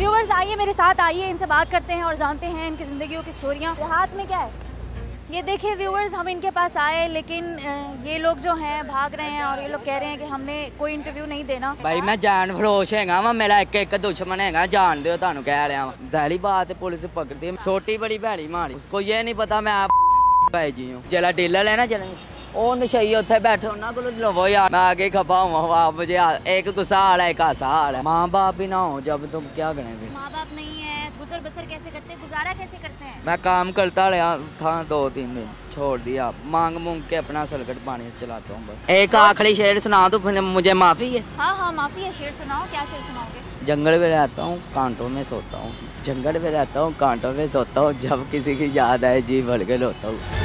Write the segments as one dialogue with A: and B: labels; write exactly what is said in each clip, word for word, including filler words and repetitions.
A: Viewers आइए मेरे साथ, आइए इनसे बात करते हैं और जानते हैं इनकी ज़िंदगियों की स्टोरियाँ। हाथ में क्या है ये देखिए व्यूवर्स, हम इनके पास आए लेकिन ये लोग जो हैं भाग रहे हैं और ये लोग कह रहे हैं कि हमने कोई इंटरव्यू नहीं देना।
B: भाई मैं जान फरोश हैगा वा, मेरा एक एक दुश्मन हैगा, जान दो तुहानू कह रहा वा। जाली बात है, पुलिस पकड़ती है, छोटी बड़ी भैड़ी मारी, उसको ये नहीं पता मैं आप भाई जी हूँ। जला डीलर है ना, जला ਉਹ ਨਸ਼ਈ ਉੱਥੇ ਬੈਠੇ ਉਹਨਾਂ ਕੋਲ ਲਵੋ यार, मैं आगे खपा हुआ मुझे एक गुस्सा आ रहा है, एक आसा आ रहा है। माँ बाप भी ना हो जब तुम क्या करें फिर?
A: माँ बाप नहीं है, गुजर बसर कैसे करते हैं, गुजारा कैसे करते हैं?
B: मैं काम करता रहा था दो तीन दिन, छोड़ दिया, मांग मूंग के अपना सलगट पानी चलाता हूँ बस। एक आखिरी शेर सुना तो फिर मुझे माफ़ी है।
A: हाँ हाँ माफ़ी है, शेर सुनाओ, क्या शेर सुनाओगे?
B: जंगल में रहता हूँ कांटों में सोता हूँ, जंगल में रहता हूँ कांटों में सोता हूँ, जब किसी की याद आए जी भर के लोता हूँ।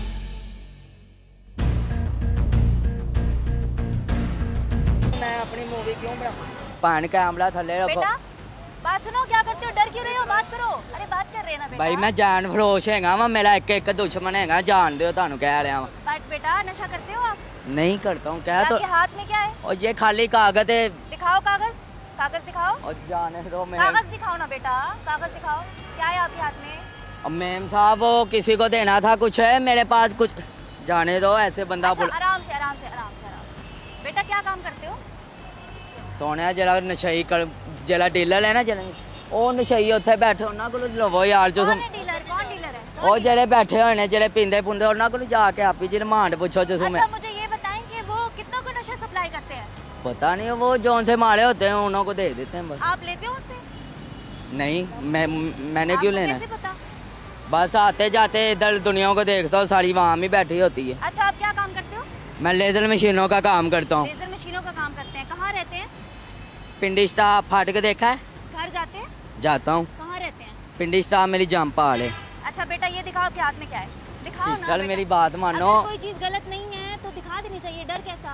B: अपनी मूवी क्यों बनाऊं? पान का आमला थले रखो।
A: बेटा बात सुनो, क्या करते हो, डर क्यों रहे हो, बात करो। अरे बात कर रहे हैं ना बेटा।
B: भाई मैं जान फरोश हैगा वा, मेरा एक एक दुश्मन हैगा, जान दो तुहानू कह रहा वा।
A: बट बेटा नशा करते हो आप?
B: नहीं करता हूँ। क्या तो
A: हाथ में क्या है?
B: और ये खाली कागज है।
A: दिखाओ कागज, कागज दिखाओ।
B: और जाने दो, मैं
A: कागज दिखाओ ना बेटा, कागज दिखाओ, क्या है आपके हाथ में?
B: अब मैम साहब वो किसी को देना था, कुछ है मेरे पास कुछ, जाने दो ऐसे बंदा।
A: अच्छा, आराम से आराम से आराम से आराम से। बेटा क्या काम करते हो?
B: सोने जरा नशई कर, जरा डीलर है ना, जरा ਉਹ ਨਸ਼ਈ ਉੱਥੇ ਬੈਠੇ ਉਹਨਾਂ ਕੋਲ ਲਵੋ ਯਾਰ। ਜੋ
A: कौन है डीलर, कौन डीलर है?
B: ਉਹ ਜਿਹੜੇ ਬੈਠੇ ਹੋਏ ਨੇ, ਜਿਹੜੇ ਪੀਂਦੇ ਪੁੰਦੇ, ਉਹਨਾਂ ਕੋਲ ਜਾ ਕੇ ਆਪੀ ਜੀ ਰਿਮਾਂਡ ਪੁੱਛੋ। जो
A: अच्छा मुझे ये बताएं कि वो कितनों को नशा सप्लाई करते हैं?
B: पता नहीं, वो जौन से मारे होते हैं उन्हों को दे देते हैं बस।
A: आप लेते हो उनसे?
B: नहीं, मैं मैंने क्यों लेना?
A: कैसे पता?
B: बस आते जाते इधर दुनिया को देखता हूँ, सारी वहाँ ही बैठी होती है।
A: अच्छा आप क्या काम करते हो?
B: मैं लेजर मशीनों का काम करता हूँ।
A: लेजर मशीनों का काम करते हैं, कहाँ रहते हैं?
B: पिंडी स्टाफ फाटक देखा है?
A: घर जाते हैं?
B: जाता हूँ।
A: कहाँ रहते हैं?
B: पिंडी स्टाफ मेरी जामपाल है।
A: अच्छा बेटा ये दिखाओ आपके हाथ में क्या है, दिखाओ
B: सिस्टर
A: ना
B: मेरी बात मानो।
A: अगर कोई चीज़ गलत नहीं है तो दिखा देनी चाहिए, डर कैसा?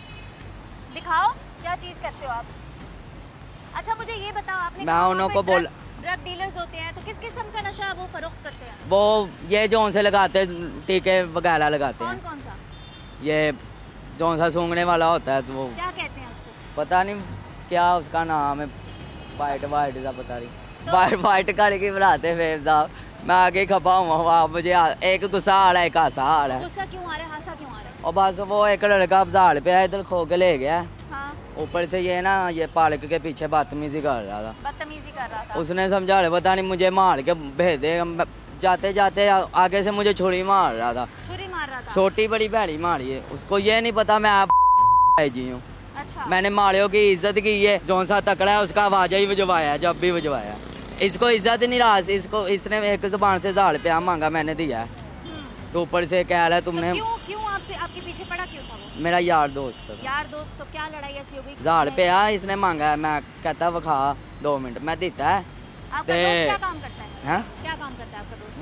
A: दिखाओ क्या चीज़ करते हो आप। अच्छा मुझे ये बताओ, आपने
B: मैं उन्हों को बोल
A: ड्रग डीलर्स होते हैं तो किस किस्म का नशा वो फरोख्त करते हैं?
B: वो ये जौन से लगाते टीके वगैरह लगाते हैं।
A: कौन कौन सा?
B: ये जौन सा सूंघने वाला होता है तो वो
A: क्या कहते हैं उसको?
B: पता नहीं क्या उसका नाम है, वाइट वाइट सा पता नहीं, वाइट वाइट करके बनाते फेब साहब। मैं आगे खपा हुआ, मुझे एक गुस्सा आ रहा है, एक आसा आ रहा है।
A: गुस्सा क्यों आ रहा है, हासा क्यों आ रहा है?
B: और बस वो एक लड़का अफजाल पे है, इधर खो के ले गया।
A: हाँ।
B: ऊपर से ये ना ये पालक के पीछे बदतमीजी कर रहा था,
A: बदतमीजी कर रहा था।
B: उसने समझा रहे पता नहीं मुझे मार के भेज देगा, जाते जाते आगे से मुझे छुरी मार रहा था,
A: छुरी मार रहा था।
B: छोटी बड़ी भैड़ी मारी है, उसको ये नहीं पता मैं आप जी हूँ।
A: अच्छा।
B: मैंने मारियों की इज्जत की है, जौन सा तकड़ा है उसका आवाज़ ही बजवाया, जब भी बजवाया। इसको इज्जत नहीं रहा, इसको इसने एक ज़बान से हजार रुपया मांगा, मैंने दिया है, तो ऊपर से कह रहा है तुमने।
A: तो क्यों क्यों आपसे आपके पीछे पड़ा क्यों था वो?
B: मेरा यार दोस्त था।
A: यार दोस्त, तो क्या लड़ाई ऐसी हो गई?
B: हजार रुपया इसने मांगा है, मैं कहता वखा दो मिनट, मैं देता है।
A: आपका दोस्त क्या काम करता है?
B: हाँ?
A: क्या काम करता है आपका दोस्त?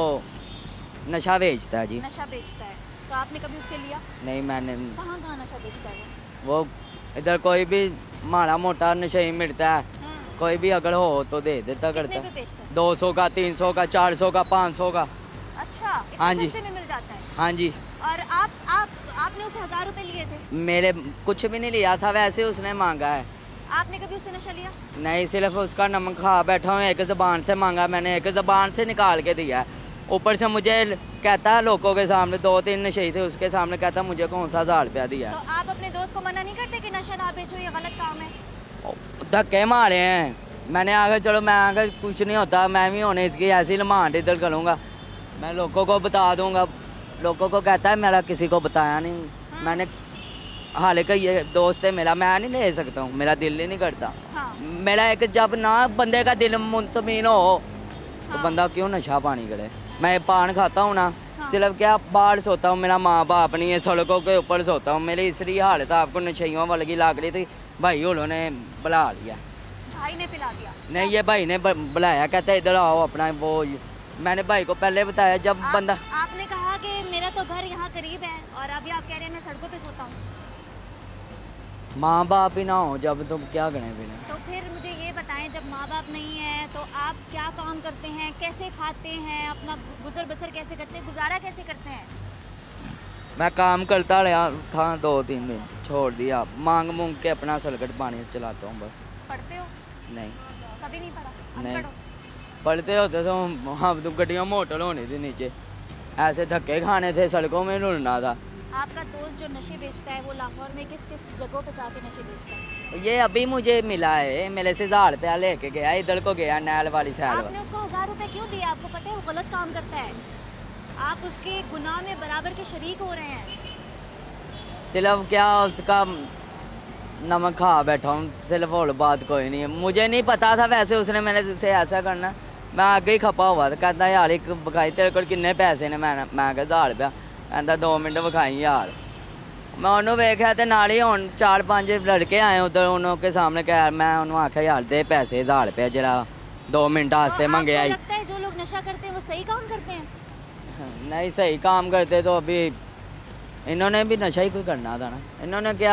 B: वो नशा बेचता है जी।
A: नशा बेचता है, तो आपने कभी उससे लिया?
B: नहीं मैंने।
A: कहाँ कहाँ नशा बेचता है
B: वो? इधर कोई भी माड़ा मोटा नशा ही मिलता है, कोई भी अगर हो तो दे देता करता। दो सौ का, तीन सौ का, चार सौ का, पाँच सौ का।
A: अच्छा,
B: हाँ जी
A: में मिल जाता है।
B: हाँ जी।
A: और आप आप आपने उसे हजार रुपए लिए थे?
B: मेरे कुछ भी नहीं लिया था, वैसे उसने मांगा है।
A: आपने कभी उससे नशा लिया?
B: नहीं, सिर्फ उसका नमक खा बैठा हूँ, एक ज़बान से मांगा मैंने, एक ज़बान से निकाल के दिया। ऊपर से मुझे कहता है लोगों के सामने, दो तीन नशे थे उसके सामने, कहता मुझे कौन सा हजार रुपया दिया।
A: तो आप अपने दोस्त को मना नहीं करते कि नशा ना बेचो, ये गलत काम है?
B: धक्के मारे हैं मैंने, आगे चलो मैं आगे कुछ नहीं होता, मैं भी होने इसकी ऐसी लमांड इधर करूँगा, मैं लोगों को बता दूँगा। लोगों को कहता है मेरा किसी को बताया नहीं। हाँ। मैंने हालांकि ये दोस्त है मेरा, मैं नहीं ले सकता हूँ, मेरा दिल ही नहीं करता। हाँ। मेरा एक जब ना बंदे का दिल मुतमईन हो तो हाँ। बंदा क्यों नशा पानी करे। मैं पान खाता हूँ ना, हाँ। सिर्फ क्या बाहर सोता हूँ, मेरा माँ बाप नहीं है, सड़कों के ऊपर सोता हूँ, मेरी इसलिए हालत आपको नशइयों वाली लाग रही थी। भाई उन्होंने बुला लिया।
A: भाई ने पिला दिया?
B: नहीं, ये भाई ने बुलाया, कहता इधर आओ अपना। वो मैंने भाई को पहले बताया जब
A: आप,
B: बंदा।
A: आपने कहा कि मेरा तो घर यहाँ करीब है और अभी आप कह रहे हैं मैं सड़कों पे सोता हूँ।
B: माँ बाप ही ना हो जब तुम क्या करें फिर?
A: तो फिर मुझे ये बताएं, जब माँ बाप नहीं है तो आप क्या काम करते हैं, कैसे खाते हैं, अपना गुजर बसर कैसे करते हैं, गुजारा कैसे करते हैं?
B: मैं काम करता रहा था दो तीन दिन, छोड़ दिया, मांग मूंग के अपना सलगट पानी चलाता हूँ बस।
A: पढ़ते हो?
B: नहीं
A: कभी नहीं पढ़ा?
B: नहीं।
A: अनपढ़ हो?
B: पढ़ते होते तो हम तो गड्डियों में होटल होनी थी नीचे, ऐसे धक्के खाने थे, सड़कों में रुलना था।
A: आपका दोस्त जो नशे बेचता है वो लाहौर में किस किस जगहों पे जाके नशे बेचता है?
B: ये अभी मुझे मिला है, मेरे से हजार रुपया लेके गया, इधर को गया नैल वाली साइड।
A: आपने उसको हजार रुपए क्यों दिए? आपको पता है वो गलत काम करता है, आप उसके गुनाह में बराबर के शरीक हो रहे हैं।
B: सिर्फ क्या उसका नमक खा बैठा हूँ, सिर्फ और बात कोई नहीं है। मुझे नहीं पता था वैसे उसने मेरे से ऐसा करना, मैं आगे ही खपा हुआ था। कहता यार एक बखाई तेरे को किन्ने पैसे ने, मैं मैं कहा हजार रुपया। कहता दो मिनट विखाई यार। मैं उन्होंने वेख्या तो नाल ही हुण चार पांच लड़के आए उधर, उन्होंने सामने कहा, मैं उन्होंने आख्या यार दे पैसे हजार रुपया जरा दो मिनट वास्ते मंगे आई।
A: लगता है जो लोग नशा करते हैं वो सही काम करते हैं?
B: नहीं सही काम करते तो अभी इन्होंने भी नशा ही कोई करना था ना। इन्होंने क्या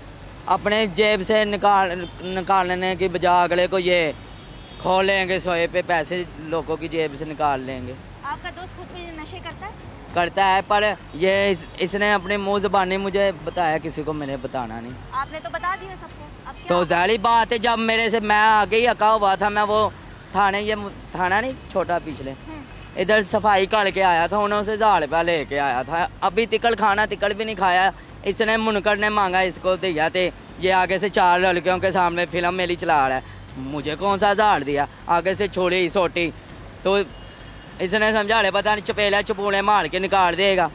B: अपने जेब से निकाल निकालने की बजाय अगले को ये खो लेंगे, सोए पे पैसे लोगों की जेब से निकाल लेंगे।
A: आपका दोस्त खुद भी नशे करता है?
B: करता है, पर ये इस, इसने अपने मुंह ज़बानी मुझे बताया, किसी को मैंने बताना नहीं।
A: आपने तो बता दिया सबको, अब क्या?
B: तो जाहिर बात है जब मेरे से मैं आगे ही अका हुआ था, मैं वो थाने, ये थाना नहीं छोटा पिछले, इधर सफाई करके आया था, उन्होंने से हजार रुपया लेके आया था। अभी तिकड़ खाना तिकड़ भी नहीं खाया, इसने मुनकर ने मांगा, इसको दिया थे। ये आगे से चार लड़कियों के सामने फिल्म मेरी चला रहा है, मुझे कौन सा हजार दिया, आगे से छोड़ी सोटी। तो इसने समझा ले पता नहीं चपेला चपूले मार के निकाल देगा।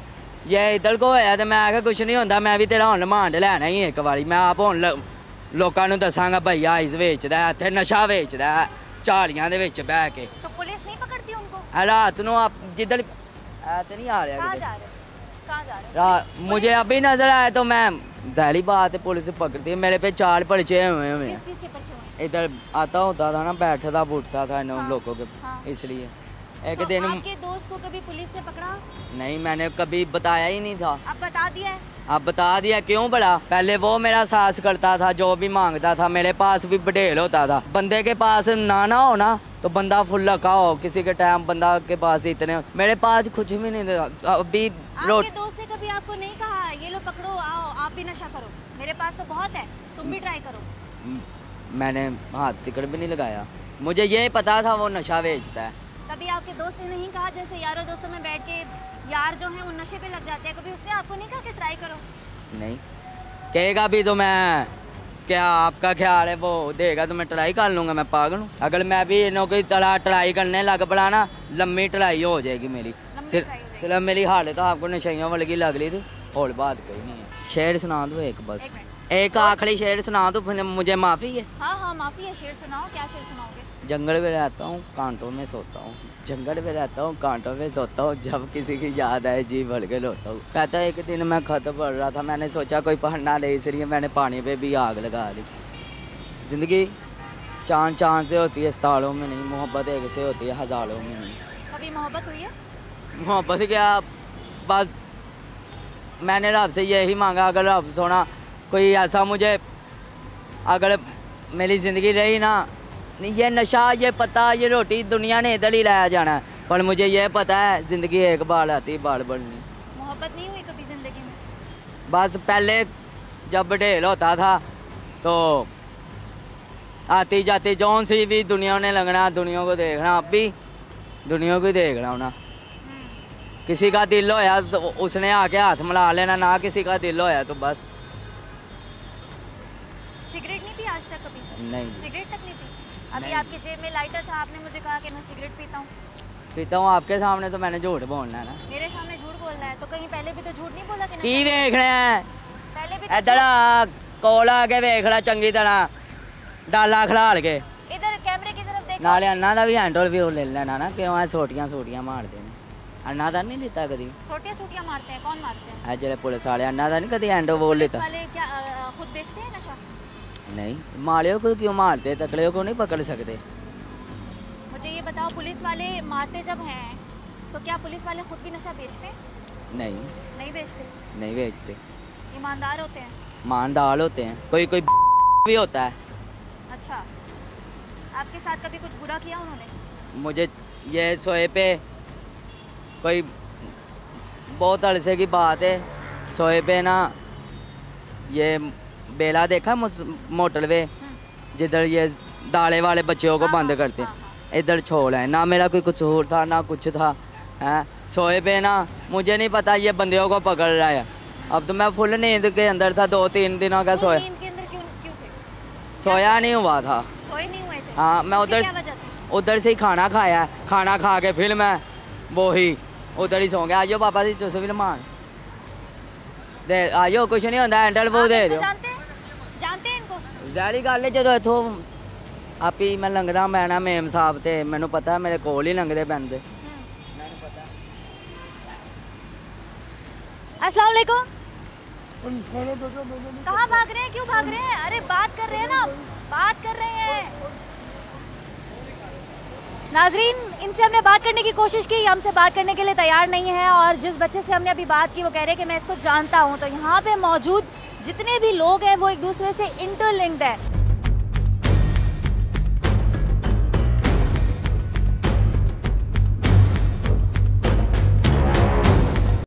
B: ये इधर को होया तो मैं आखिया कुछ नहीं होता, मैं भी तेरा हुण रिमांड लैना ही एक बारी। मैं आप हुण लोकां नूं दसांगा भैया इस वेचदा है, इत्थे नशा वेचदा है झाड़ियां दे विच बह के।
A: तो पुलिस नहीं पकड़ती उनको?
B: रात नूं आप जिधर ऐ नहीं आ रहा
A: कहाँ
B: किधर
A: जा रहे? कहाँ जा रहे?
B: रात मुझे अभी नजर आया तो मैं जाहिर बात है पुलिस पकड़ती है। मेरे पे चार पर्चे हुए हुए
A: किस
B: हैं।
A: चीज़ के पर्चे हुए?
B: इधर आता होता था ना, बैठता उठता था इन
A: हाँ,
B: लोगों के,
A: हाँ।
B: इसलिए एक
A: तो
B: दिन
A: आपके दोस्त को कभी पुलिस ने पकड़ा?
B: नहीं, मैंने कभी बताया ही नहीं था।
A: अब बता दिया है?
B: अब बता दिया, क्यों बड़ा? पहले वो मेरा साथ करता था, जो भी मांगता था, मेरे पास भी बडेल होता था। बंदे के पास ना ना हो ना तो बंदा फुल लगा हो, किसी के टाइम बंदा के पास इतने, मेरे पास कुछ भी नहीं था। अभी
A: आपके दोस्त ने कभी आपको नहीं कहा ये लो पकड़ो आओ आप भी नशा करो, मेरे पास तो बहुत है, तुम भी ट्राई करो?
B: मैंने हाथ तिकड़ भी नहीं लगाया, मुझे ये पता था वो नशा बेचता है।
A: कभी आपके दोस्त ने नहीं कहा, जैसे यारों दोस्तों में बैठ के यार जो हैं वो नशे पे लग जाते हैं, कभी उसने आपको नहीं कहा कि ट्राई करो?
B: नहीं कहेगा भी तो मैं क्या, आपका ख्याल है वो देगा तो मैं ट्राई कर लूँगा, मैं पागल हूँ? अगर मैं भी इन्हों की तरह ट्राई करने लग पड़ा ना, लम्बी ट्राई हो जाएगी मेरी। सिर्फ मेरी हालत तो आपको नशाइयों वाली लग रही थी, और बात कोई नहीं है। शेर सुना दो एक, बस एक आखिरी शेर सुना दो, फिर मुझे माफ़ी है।
A: हाँ हाँ माफ़ी है, शेर सुनाओ, क्या शेर सुनाओगे?
B: जंगल में रहता हूँ कांटों में सोता हूँ, जंगल में रहता हूँ कांटों में सोता हूँ, जब किसी की याद आए जी भर के रोता हूँ। कहता है एक दिन मैं खत पढ़ रहा था, मैंने सोचा कोई पढ़ना ले, इसलिए मैंने पानी पे भी आग लगा दी। ज़िंदगी चांद चांद से होती है, सितारों में नहीं, मोहब्बत एक से होती है, हज़ारों में नहीं।
A: कभी मोहब्बत हुई है?
B: मोहब्बत क्या, बस मैंने रब से यही मांगा, अगर रब सोना कोई ऐसा मुझे, अगर मेरी ज़िंदगी रही ना, ये नशा ये पता ये रोटी दुनिया ने इधर ही लाया जाना है, पर मुझे ये पता है ज़िंदगी एक बार आती बार बढ़नी।
A: मोहब्बत नहीं हुई कभी ज़िंदगी में?
B: बस पहले जब ढेल होता था तो आती जाती जौन सी भी दुनिया ने लगना, दुनिया को देखना, अब भी दुनिया को ही देखना होना। किसी का दिल होया तो उसने आके हाथ मिला लेना, ना किसी का दिल होया तो बस।
A: सिगरेट नहीं पी आज तक कभी?
B: नहीं
A: सिगरेट तक नहीं पी? अभी
B: नहीं।
A: आपकी जेब में लाइटर था, आपने मुझे कहा कि मैं सिगरेट पीता हूँ।
B: पीता हूँ आपके सामने तो मैंने झूठ बोलना है ना।
A: मेरे सामने झूठ बोलना है तो कहीं पहले भी तो झूठ नहीं बोला कि
B: की
A: नशा-
B: वेख रहे हैं
A: पहले भी तो
B: इधर आ, कोल आके वेख ला चंगी तरह, डाला खलाल के
A: इधर कैमरे की तरफ देखो।
B: नाले अन्ना का भी हैंडल भी ले लेना ना, क्यों है सोटियां सोटियां मारते हैं। अन्ना का नहीं लेता कभी?
A: छोटे सूटियाँ मारते हैं, कौन मारते हैं?
B: है जेडे पुलिस वाले, अन्ना का नहीं कभी हैंडल बोल
A: पुलिस
B: लेता।
A: वाले क्या अ, खुद बेचते हैं नशा?
B: नहीं, मालियों को क्यों मारते, तकड़ियों को नहीं पकड़ सकते।
A: मुझे ये बताओ, पुलिस वाले मारते जब हैं तो क्या पुलिस वाले खुद भी नशा बेचते हैं?
B: नहीं
A: नहीं बेचते,
B: नहीं बेचते,
A: ईमानदार होते हैं।
B: ईमानदार होते हैं, कोई कोई भी होता है।
A: अच्छा, आपके साथ कभी कुछ बुरा किया उन्होंने?
B: मुझे ये सोए पे कोई बहुत अरसे की बात है, सोए पे ना ये बेला देखा मोटरवे, जिधर ये दाले वाले बच्चों को
A: हाँ,
B: बंद
A: हाँ,
B: करते
A: हाँ,
B: इधर छोड़ है ना, मेरा कोई कसूर था ना कुछ था हैं। सोए पे ना, मुझे नहीं पता ये बंदियों को पकड़ रहा है। अब तो मैं फुल नींद के अंदर था, दो तीन दिनों का सोया,
A: नींद के अंदर क्यों क्यों थे?
B: सोया नहीं हुआ था।
A: सोए नहीं हुए थे?
B: हाँ, मैं
A: उसकी
B: उधर
A: क्या वजह थी?
B: उधर से ही खाना खाया, खाना खा के फिर मैं वो ही उधर ही सो गया। आइयो पापा जी तुझे भी मान दे, आइयो कुछ नहीं होता, हैंडल वो
A: आप
B: दे
A: इनको
B: दो।
A: जानते हैं? जानते हैं इनको?
B: ज़ाहिर गल है जो इथों आप ही मैं लंघदा मैं ना मेम साहब ते मैनू पता मेरे कोल ही लंघदे पैंदे।
A: अस्सलाम वालेकुम। कहाँ भाग रहे हैं, क्यों भाग रहे हैं? अरे बात कर रहे हैं ना, बात कर रहे हैं। नाजरीन, इनसे हमने बात करने की कोशिश की, हमसे बात करने के लिए तैयार नहीं है। और जिस बच्चे से हमने अभी बात की वो कह रहे हैं कि मैं इसको जानता हूँ। तो यहाँ पे मौजूद जितने भी लोग हैं वो एक दूसरे से इंटरलिंक्ड है।